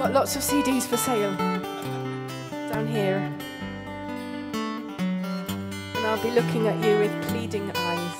got lots of CDs for sale down here. And I'll be looking at you with pleading eyes.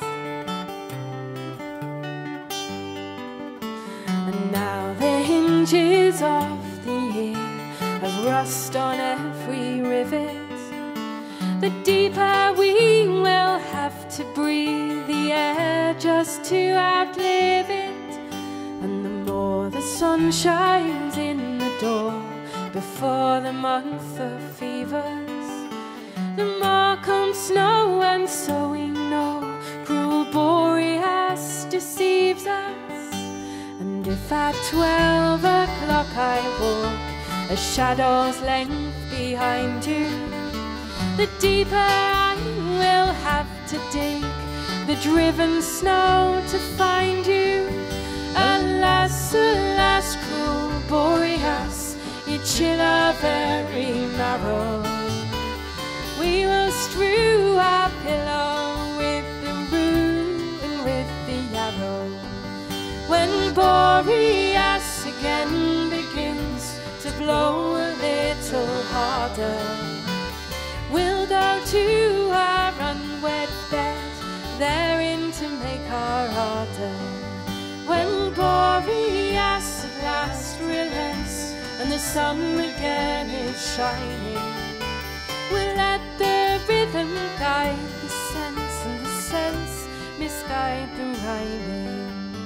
And now the hinges of the year have rust on every rivet. The deeper we will have to breathe the air just to outlive it. And the more the sun shines in the door before the month of fevers, the more comes snow, and so we know cruel Boreas deceives us. And if at 12 o'clock I walk a shadow's length behind you, the deeper I will have to dig the driven snow to find you. Alas, alas, cruel Boreas, you chill our very marrow. We will strew our pillow with the rue and with the yarrow. When Boreas again begins to blow a little harder, we'll go to our unwed bed, therein to make our order. When Boreas at last relents and the sun again is shining, we'll let the rhythm guide the sense, and the sense misguide the rhyming.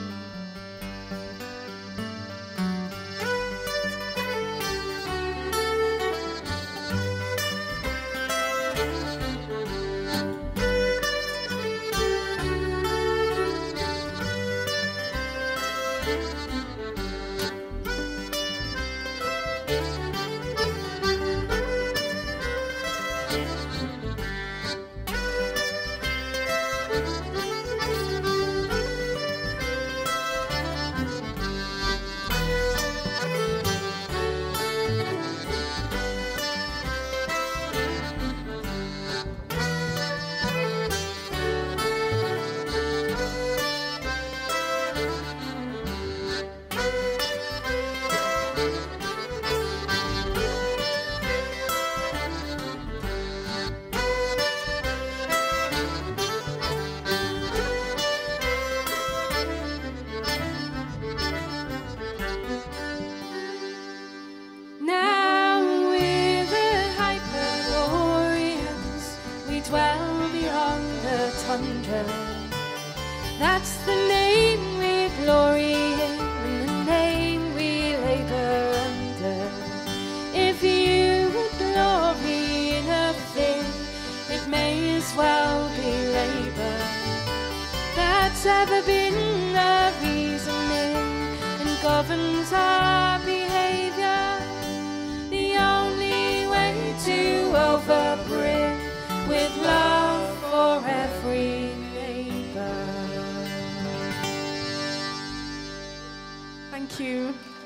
Dwell beyond the tundra. That's the name we glory in, and the name we labor under. If you would glory in a thing, it may as well be labor. That's ever been the reasoning and governs our behavior. The only way to overbring with love for every neighbor. Thank you.